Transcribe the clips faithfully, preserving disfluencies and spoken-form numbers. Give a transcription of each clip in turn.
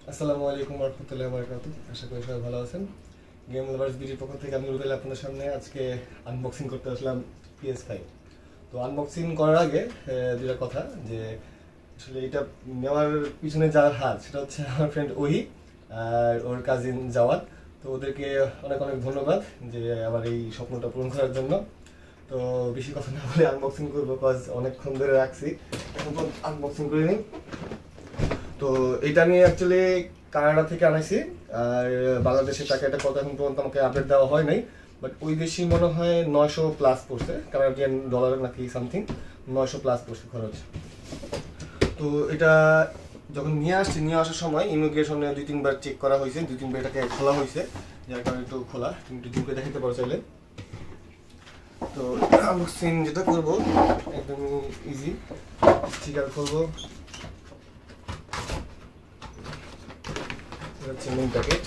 আসসালামু আলাইকুম ওয়া রাহমাতুল্লাহি ওয়া বারাকাতুহু। আশা করি সবাই ভালো আছেন। গেম লাভার্স বিডির পক্ষ থেকে আমি রুবেল আপনাদের সামনে আজকে আনবক্সিং করতে আসলাম পি এস ফাইভ। তো আনবক্সিং করার আগে দুটা কথা, যে আসলে এটা নেওয়ার পিছনে যার হাত সেটা হচ্ছে আমার ফ্রেন্ড ওহি আর ওর কাজিন জাওয়াদ। তো ওদেরকে অনেক অনেক ধন্যবাদ যে আমার এই স্বপ্নটা পূরণ করার জন্য। তো বেশি কথা না বলে আনবক্সিং করবো, কজ অনেকক্ষণ ধরে রাখছি, এখন তো আনবক্সিং করে নিই। তো এটা আমি অ্যাকচুয়ালি কানাডা থেকে আনাইছি, আর বাংলাদেশের টাকা এটা কত এখন পর্যন্ত আমাকে আপডেট দেওয়া হয় নাই, বাট ওই দেশে মনে হয় নয়শো প্লাস পড়ছে, কানাডিয়ান ডলার নাকি সামথিং নয়শো প্লাস পড়ছে খরচ। তো এটা যখন নিয়ে আসছি, নিয়ে আসার সময় ইমিগ্রেশনে দুই তিনবার চেক করা হয়েছে, দুই তিনবার এটাকে খোলা হয়েছে, যার কারণে একটু খোলা, একটু জুম করে দেখাতে পারো চাইলে। তো আনবক্সিং যেটা করবো একদম ইজি, স্টিকার খুলবো, হচ্ছে মেইন প্যাকেট।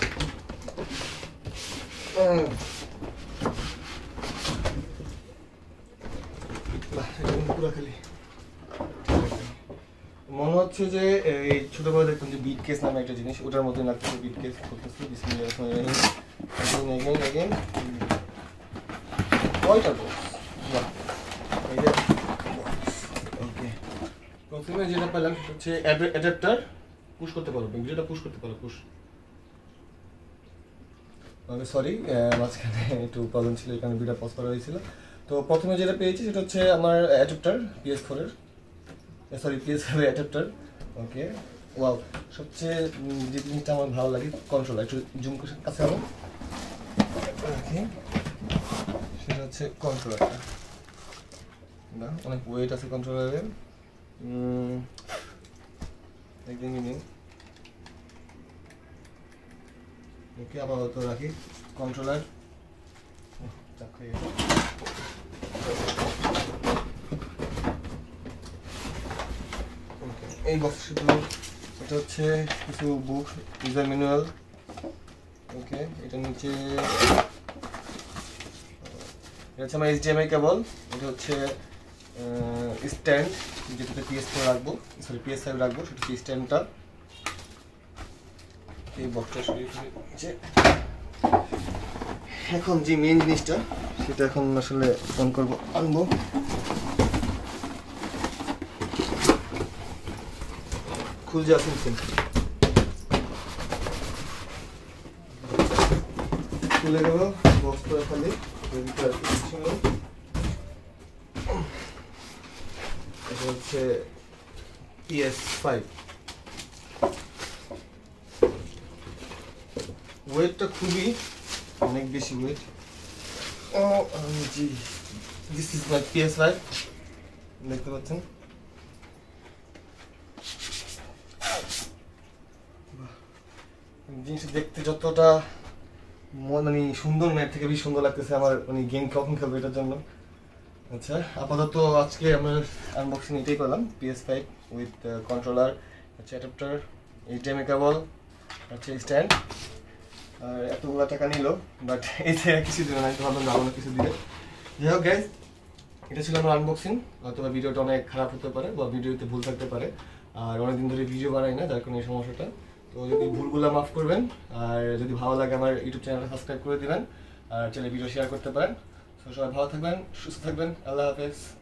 পুরো খালি মনে হচ্ছে যে এই ছোটবেলা দেখতাম যে বিট কেস নামে একটা জিনিস, ওটার মতোই লাগছে। বিট কেস করতেছে কয়টা বক্স, ওকে। প্রথমে যেটা পেলাম সেটা হচ্ছে অ্যাডাপ্টার, পুশ করতে পারো, ভিডিওটা পুশ করতে পারো, পুশ। সরি, মাঝখানে একটু প্রবলেম ছিল, এখানে ভিডিও পজ করা হয়েছিল। তো প্রথমে যেটা পেয়েছি সেটা হচ্ছে আমার অ্যাডাপ্টার পি এস ফোর এর, সরি পি এস ফাইভ এর অ্যাডাপ্টার। Okay, wow. সবচেয়ে যে জিনিসটা আমার ভালো লাগে কন্ট্রোলার, একটু জুম করে কাছে আনো, সেটা হচ্ছে কন্ট্রোলারটা। না, অনেক ওয়েট আছে কন্ট্রোলারের, একদম নিন। ওকে, আপাতত রাখি কন্ট্রোলার। এই বক্স শুধু এটা হচ্ছে কিছু বুক, ইউজার ম্যানুয়াল। ওকে, এটা নিচে এটা হচ্ছে আমার H D M I cable. এটা হচ্ছে স্ট্যান্ড, যেটাতে পি এস ফোর রাখবো, সরি পি এস ফাইভ রাখবো, সেটা হচ্ছে স্ট্যান্ডটা। এই বক্সটা সরিয়ে এখন যে মেন জিনিসটা সেটা এখন আসলে অন করবো, আনবো। খুঁজে আসুন, খুলে গেল বক্সটা খালি। এটা হচ্ছে পি এস ফাইভ। ওয়েটটা খুবই অনেক বেশি ওয়েট। ও জি, this is my P S five, দেখতে পাচ্ছেন। জিনিসটা দেখতে যতটা মানে সুন্দর, ম্যাট থেকে বেশি সুন্দর লাগতেছে আমার, মানে গেম কখন খেলবো এটার জন্য। আচ্ছা, আপাতত আজকে আমরা আনবক্সিং এটাই করলাম, P S five with controller, হচ্ছে adapter, H D M I cable, হচ্ছে স্ট্যান্ড। আর এতগুলো টাকা নিল, বাট এই থেকে কিছু দিবে না, একটু ভাবলাম ভালো কিছু দিবে। যাই হোক গাইজ, এটা ছিল আমার আনবক্সিং। হয়তো ভিডিওটা অনেক খারাপ হতে পারে বা ভিডিওতে ভুল থাকতে পারে, আর অনেকদিন ধরে ভিডিও বানাই না, যার কারণে এই সমস্যাটা। তো যদি ভুলগুলো মাফ করবেন, আর যদি ভালো লাগে আমার ইউটিউব চ্যানেলটা সাবস্ক্রাইব করে দিবেন, আর চ্যানেলে ভিডিও শেয়ার করতে পারেন। তো সবাই ভালো থাকবেন, সুস্থ থাকবেন, আল্লাহ হাফেজ।